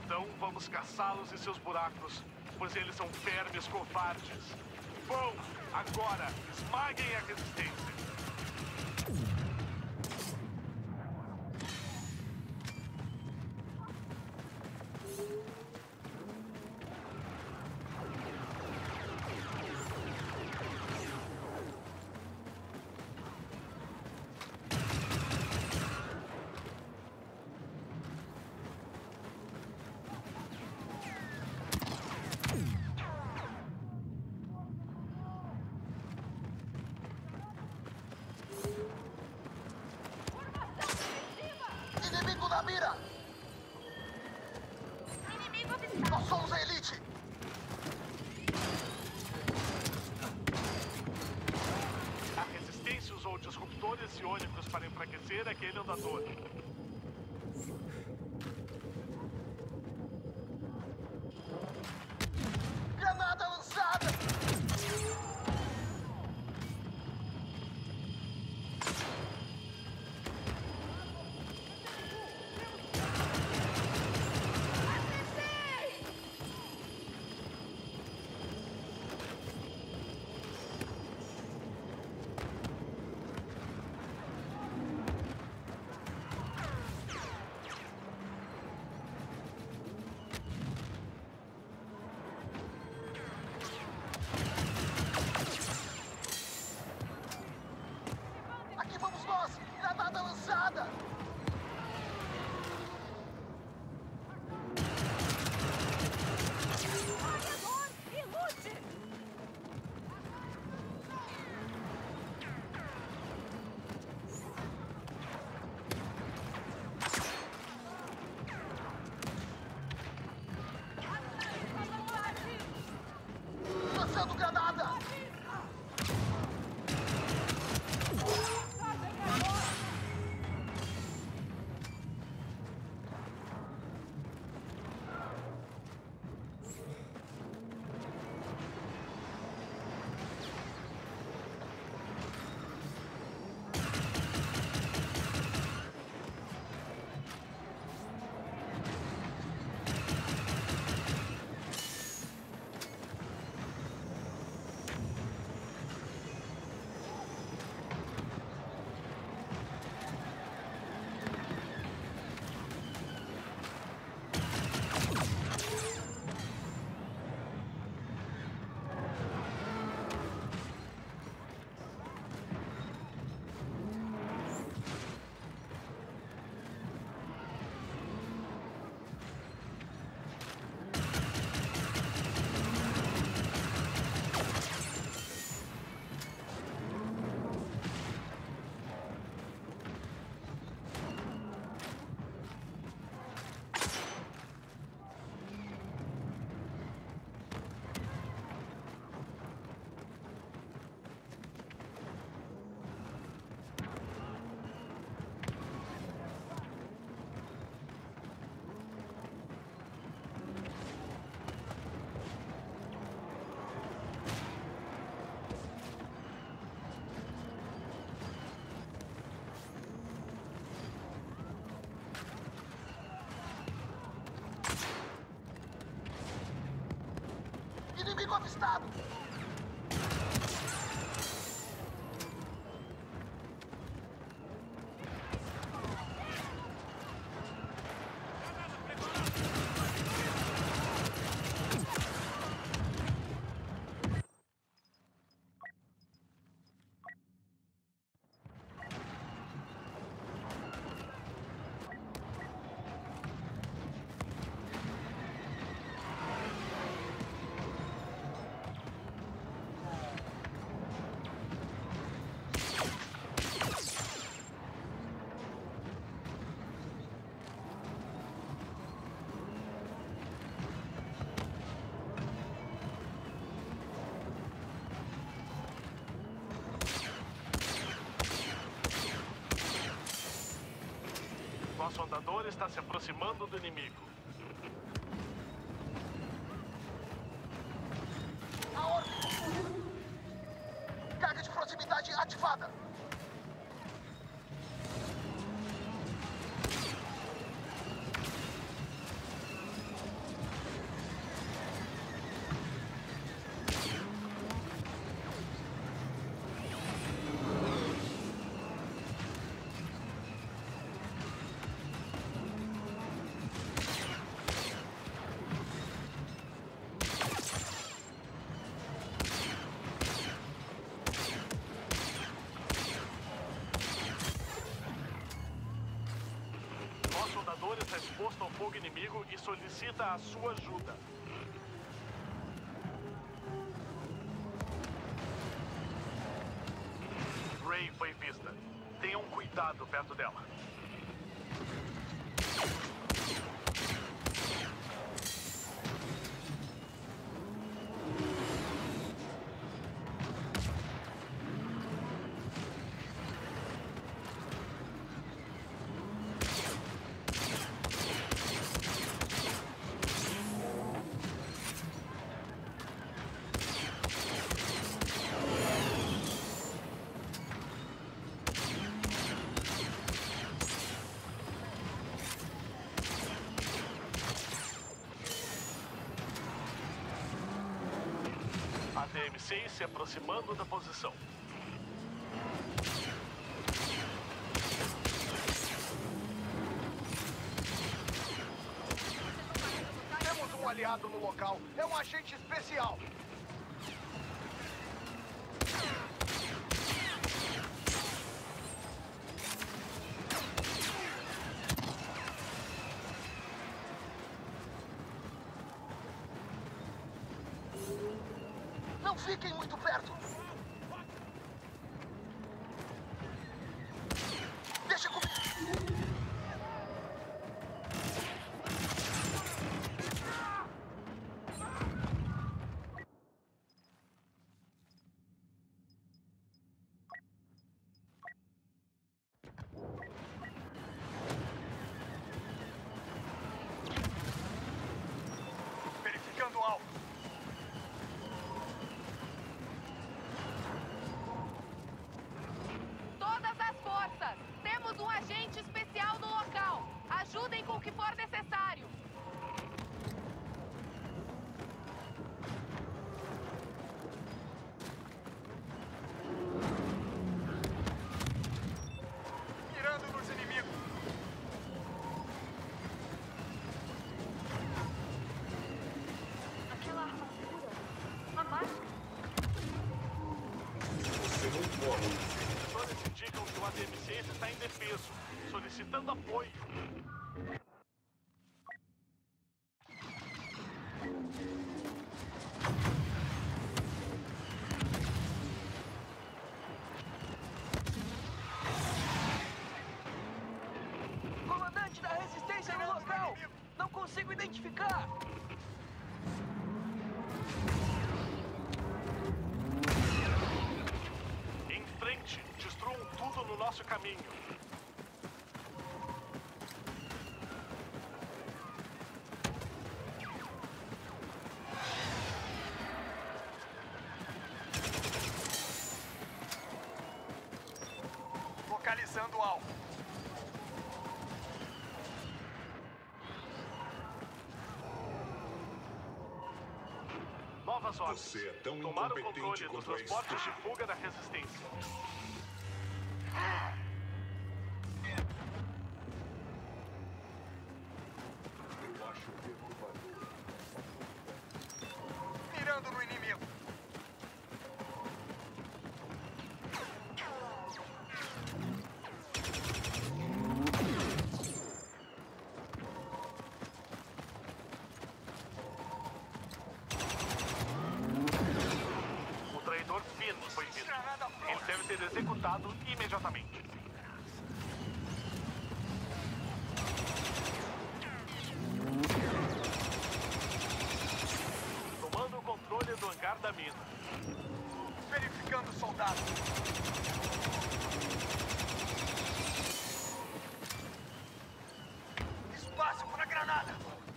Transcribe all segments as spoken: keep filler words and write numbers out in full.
Então vamos caçá-los em seus buracos, pois eles são vermes covardes. Bom, agora esmaguem a resistência. Inimigo na mira! Inimigo avistado! Nós somos a elite! A resistência usou disruptores iônicos para enfraquecer aquele andador. Granada lançada! Aqui vamos nós! Granada lançada! Corredor e lute! Lançando granada! Inimigo avistado! Nosso andador está se aproximando do inimigo. A ordem! Carga de proximidade ativada! está exposto ao fogo inimigo e solicita a sua ajuda. Ray foi vista. Tenham cuidado perto dela. A T M seis se aproximando da posição. Temos um aliado no local. É um agente especial. Não fiquem muito perto. Deixa comigo. Verificando o alvo. Todas as forças! Temos um agente especial no local. Ajudem com o que for necessário. Mirando nos inimigos. Aquela armadura. A máscara. Sensores indicam que o A T M seis está indefeso, solicitando apoio. Comandante da resistência no local! Não consigo identificar! Em frente, destruam tudo no nosso caminho. Localizando o alvo. Novas ordens. Você é tão Tomar o incompetente controle dos quanto a transportes de Star. fuga da resistência. Eu acho perturbador. Mirando no inimigo. O traidor Finn foi visto. Granada pronta. Ele deve ser executado imediatamente. Tomando o controle do hangar da mina. Verificando o soldado. Espaço para granada.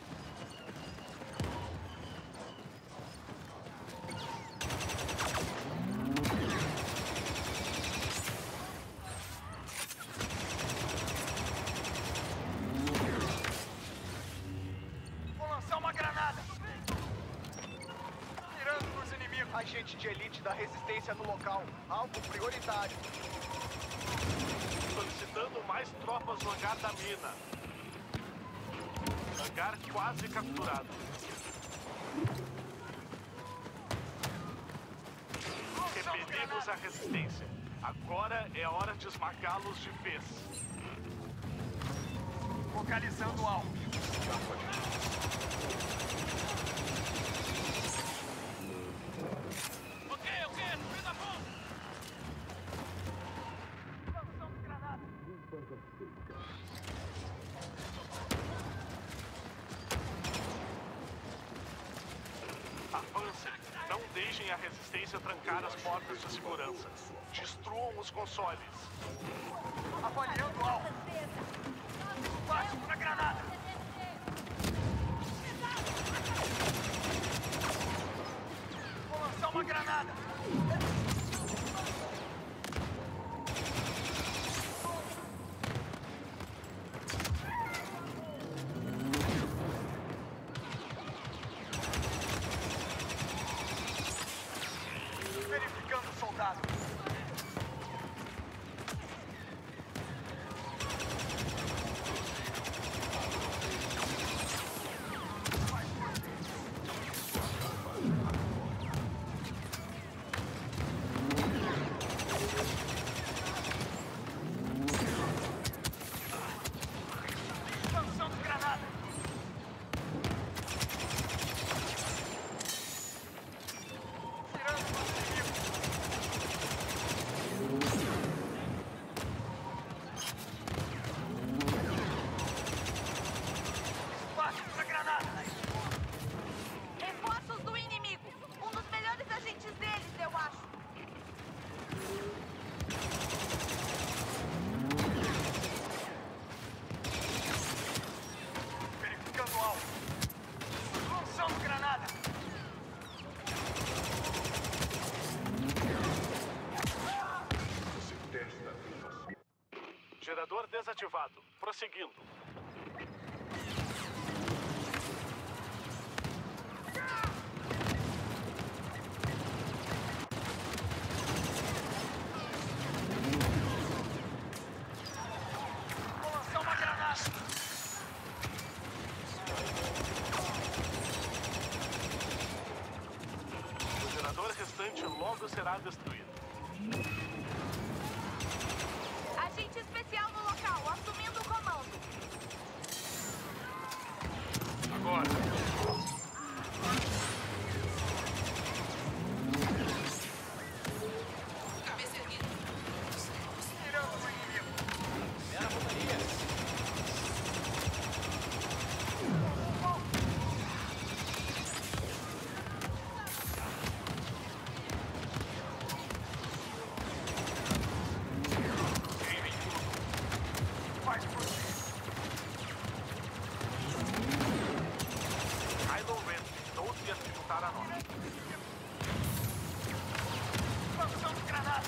Vou lançar uma granada. Mirando nos inimigos. Agente de elite da resistência no local. Alvo prioritário. Solicitando mais tropas no hangar da mina. Hangar quase capturado. Repelimos a resistência. Agora é hora de esmagá-los de vez. Localizando o alvo. Ok, ok, subindo a ponta. Lançando granada. Avancem. Não deixem a resistência trancar as portas de segurança. Destruam os consoles. Avaliando o alvo. Espaço para granada. Vou lançar uma granada. Verificando o soldado. Lançando granada. Tirando o inimigo. Espaço para granada. Reforços do inimigo. Um dos melhores agentes deles, eu acho. Verificando o alvo. Lançando granada. Você testa a velocidade. Gerador desativado. Prosseguindo. Vou lançar uma granada. O gerador restante logo será destruído. Agente especial no local, assumindo o comando. Agora. Tirando o inimigo. Era a pontaria. Faz por si. Kylo Ren, não se executar a nós. Lançando granada.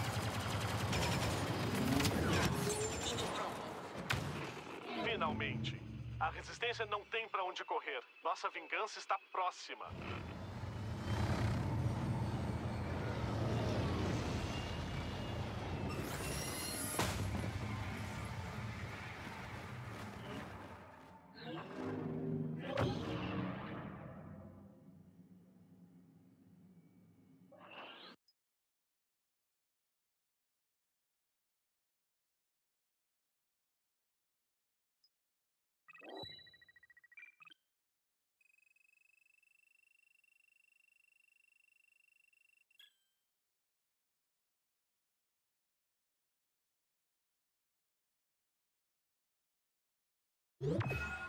Finalmente. A resistência não tem pra onde correr. Nossa vingança está próxima. You